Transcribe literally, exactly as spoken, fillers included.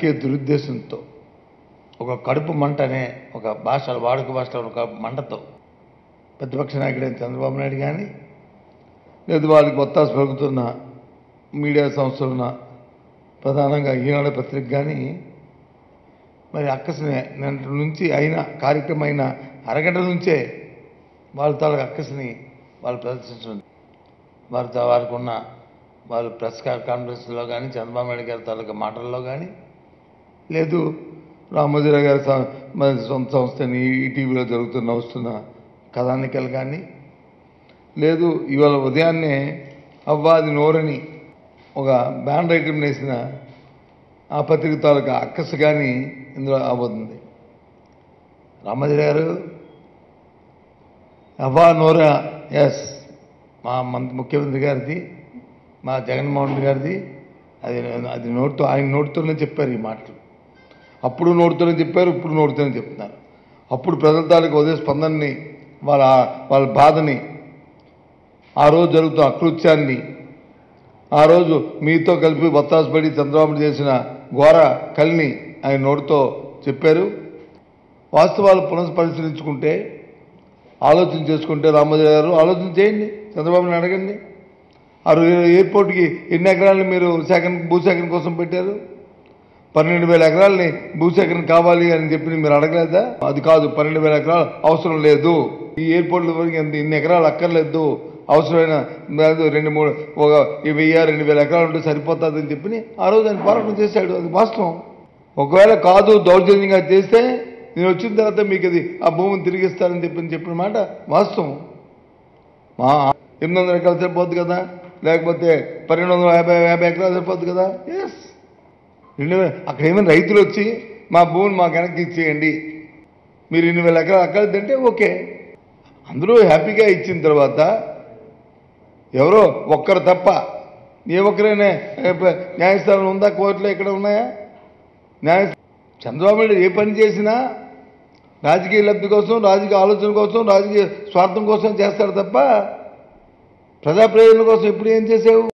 రాజకీయ దురుద్దేశంతో ఒక కడుపు మంటనే ఒక భాష వాడుక భాషలో ఒక మంటతో ప్రతిపక్ష నాయకుడైన చంద్రబాబు నాయుడు కానీ లేదు వాళ్ళకి ఒత్తాసు పలుకుతున్న మీడియా సంస్థలున్న ప్రధానంగా ఈనాడు పత్రిక కానీ మరి అక్కసిని నిన్నటి నుంచి అయిన కార్యక్రమం అయిన అరగంట నుంచే వాళ్ళ తాలూకు అక్కసిని వాళ్ళు ప్రదర్శించడం వారితో వారికి ఉన్న వాళ్ళు ప్రెస్ కాన్ఫరెన్స్లో కానీ చంద్రబాబు నాయుడు గారి తాలూకా మాటల్లో కానీ లేదు రామోజీరావు గారి మరి సొంత సంస్థని ఈటీవీలో జరుగుతున్న వస్తున్న కథానికలు కానీ లేదు ఇవాళ ఉదయాన్నే అవ్వాది నోరని ఒక బ్యాన్ ఐటమ్ వేసిన ఆ పత్రిక తాలూకా అక్కసు కానీ ఇందులో అవబోతుంది. రామోజీరావు గారు అవ్వా నోరా ఎస్ మా ముఖ్యమంత్రి గారిది మా జగన్మోహన్ రెడ్డి గారిది అది అది నోటితో ఆయన నోటితోనే చెప్పారు ఈ మాటలు. అప్పుడు నోటితోనే చెప్పారు, ఇప్పుడు నోటితోనే చెప్తున్నారు. అప్పుడు ప్రజల తాలూకు ఉదయ స్పందనని వాళ్ళ వాళ్ళ బాధని ఆ రోజు జరుగుతున్న అకృత్యాన్ని ఆ రోజు మీతో కలిపి బత్తాసుపడి చంద్రబాబు చేసిన ఘోర కలిని ఆయన నోటితో చెప్పారు. వాస్తవాలు పునఃపరిశీలించుకుంటే ఆలోచన చేసుకుంటే రామోజీరావు గారు ఆలోచన చేయండి, చంద్రబాబుని అడగండి. ఆ ఎయిర్పోర్ట్కి ఎన్ని ఎకరాలని మీరు సేకరణ భూసేకరణ కోసం పెట్టారు? పన్నెండు వేల ఎకరాలని భూసేకరణ కావాలి అని చెప్పి మీరు అడగలేదా? అది కాదు, పన్నెండు వేల ఎకరాలు అవసరం లేదు, ఈ ఎయిర్పోర్ట్ల వరకు ఇన్ని ఎకరాలు అక్కర్లేదు, అవసరమైన రెండు మూడు ఒక వెయ్యి రెండు వేల ఎకరాలు ఉంటే సరిపోతుంది అని చెప్పి ఆ రోజు ఆయన పోరాటం చేశాడు. అది వాస్తవం. ఒకవేళ కాదు దౌర్జన్యంగా చేస్తే నేను వచ్చిన తర్వాత మీకు అది ఆ భూమిని తిరిగిస్తారని చెప్పి చెప్పిన మాట వాస్తవం. మా ఎనిమిది వందల ఎకరాలు సరిపోద్ది కదా, లేకపోతే పన్నెండు వందల యాభై యాభై ఎకరాలు సరిపోద్ది కదా. ఎస్ రెండు అక్కడ ఏమైనా రైతులు వచ్చి మా భూమిని మాకు వెనక్కి ఇచ్చేయండి, మీరు ఎన్ని వేల ఎకరాలు అక్కడ తింటే ఓకే. అందరూ హ్యాపీగా ఇచ్చిన తర్వాత ఎవరో ఒక్కరు తప్ప ఏ ఒక్కరైనా న్యాయస్థానం ఉందా, కోర్టులో ఎక్కడ ఉన్నాయా? న్యాయ చంద్రబాబు నాయుడు ఏ పని చేసినా రాజకీయ లబ్ధి కోసం, రాజకీయ ఆలోచన కోసం, రాజకీయ స్వార్థం కోసం చేస్తాడు తప్ప ప్రజా ప్రయోజనం కోసం ఎప్పుడు ఏం చేసావు?